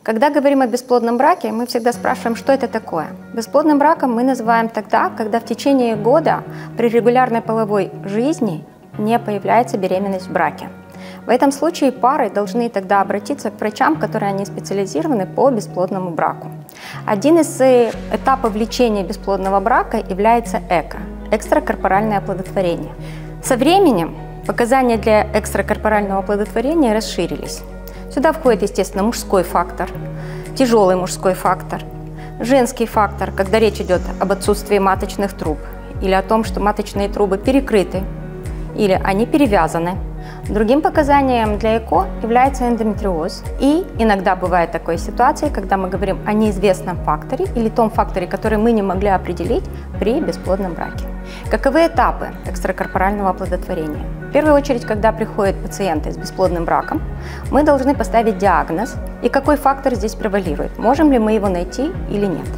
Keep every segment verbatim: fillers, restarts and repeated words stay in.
Когда говорим о бесплодном браке, мы всегда спрашиваем, что это такое. Бесплодным браком мы называем тогда, когда в течение года при регулярной половой жизни не появляется беременность в браке. В этом случае пары должны тогда обратиться к врачам, которые они специализированы по бесплодному браку. Один из этапов лечения бесплодного брака является ЭКО – экстракорпоральное оплодотворение. Со временем показания для экстракорпорального оплодотворения расширились. Сюда входит, естественно, мужской фактор, тяжелый мужской фактор, женский фактор, когда речь идет об отсутствии маточных труб или о том, что маточные трубы перекрыты или они перевязаны. Другим показанием для ЭКО является эндометриоз. И иногда бывает такой ситуация, когда мы говорим о неизвестном факторе или том факторе, который мы не могли определить при бесплодном браке. Каковы этапы экстракорпорального оплодотворения? В первую очередь, когда приходят пациенты с бесплодным браком, мы должны поставить диагноз и какой фактор здесь превалирует, можем ли мы его найти или нет.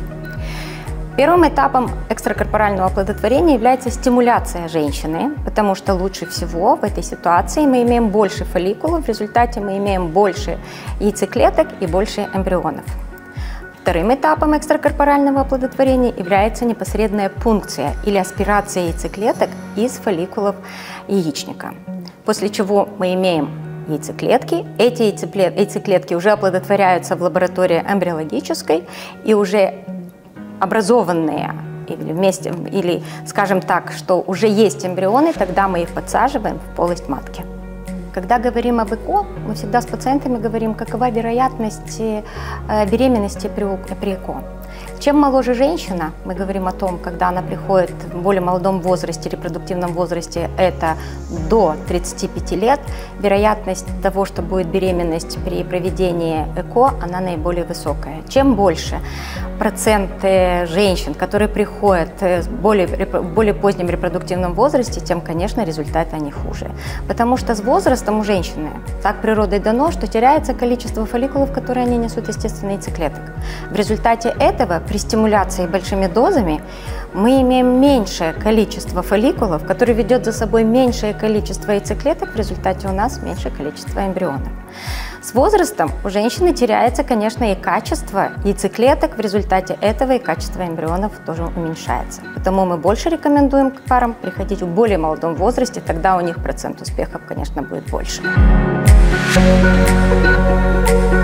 Первым этапом экстракорпорального оплодотворения является стимуляция женщины, потому что лучше всего в этой ситуации мы имеем больше фолликулов, в результате мы имеем больше яйцеклеток и больше эмбрионов. Вторым этапом экстракорпорального оплодотворения является непосредственная пункция или аспирация яйцеклеток из фолликулов яичника, после чего мы имеем яйцеклетки. Эти яйцеклетки уже оплодотворяются в лаборатории эмбриологической и уже образованные или вместе, или, скажем так, что уже есть эмбрионы, тогда мы их подсаживаем в полость матки. Когда говорим об ЭКО, мы всегда с пациентами говорим, какова вероятность беременности при ЭКО. Чем моложе женщина, мы говорим о том, когда она приходит в более молодом возрасте, репродуктивном возрасте, это до тридцати пяти лет, вероятность того, что будет беременность при проведении ЭКО, она наиболее высокая. Чем больше процент женщин, которые приходят в более, более позднем репродуктивном возрасте, тем, конечно, результаты они хуже. Потому что с возрастом у женщины так природой дано, что теряется количество фолликулов, которые они несут естественно яйцеклеток. В результате этого при стимуляции большими дозами мы имеем меньшее количество фолликулов, которое ведет за собой меньшее количество яйцеклеток, в результате у нас меньшее количество эмбрионов. С возрастом у женщины теряется, конечно, и качество яйцеклеток, в результате этого и качество эмбрионов тоже уменьшается. Поэтому мы больше рекомендуем к парам приходить в более молодом возрасте, тогда у них процент успехов, конечно, будет больше.